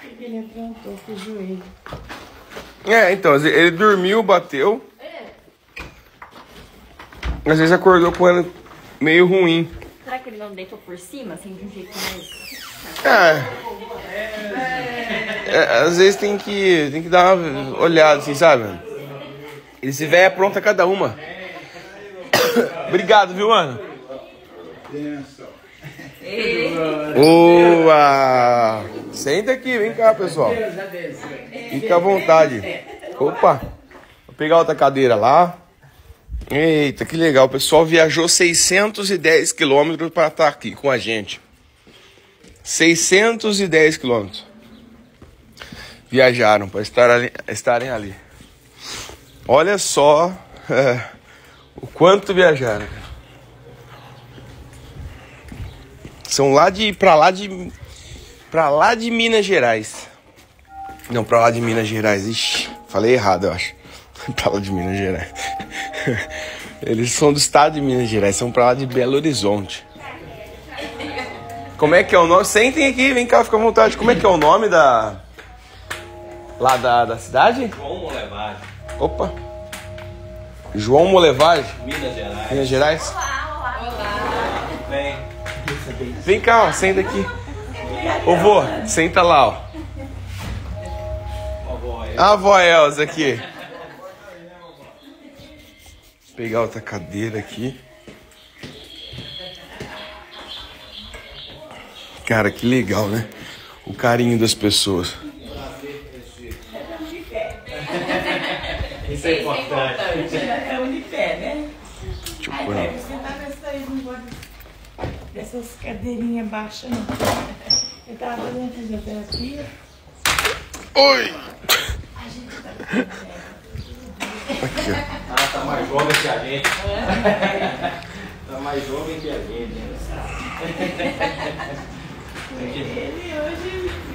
O que ele aprontou com o joelho? Então, ele dormiu, bateu. Às vezes acordou com ela meio ruim. Será que ele não deitou por cima, assim, de um jeito mais... Às vezes tem que dar uma olhada, assim, sabe? Ele se vê pronta cada uma. Obrigado, viu, mano? Boa! Senta aqui, vem cá, pessoal. Fica à vontade. Opa! Vou pegar outra cadeira lá. Eita, que legal. O pessoal viajou 610 quilômetros para estar aqui com a gente. 610 quilômetros. Viajaram para estarem ali. Olha só o quanto viajaram. São pra lá de Minas Gerais. Não, pra lá de Minas Gerais. Ixi, falei errado, eu acho. Pra lá de Minas Gerais. Eles são do estado de Minas Gerais, são pra lá de Belo Horizonte. Como é que é o nome? Sentem aqui, vem cá, fica à vontade. Como é que é o nome da cidade? João Molevade. Opa. João Molevade? Minas Gerais. Minas Gerais? Olá. Bem. Vem cá, ó, senta aqui. Ô vô, senta lá, ó. A avó Elza aqui. Vou pegar outra cadeira aqui. Cara, que legal, né? O carinho das pessoas. Isso é importante. É unipé, né? Deixa eu pôr. Deve sentar nessa aí, não pode... Dessas cadeirinhas baixas, não. Eu tava fazendo fisioterapia. Oi! Ah, tá mais jovem que a gente. Tá mais jovem que a gente. Ele hoje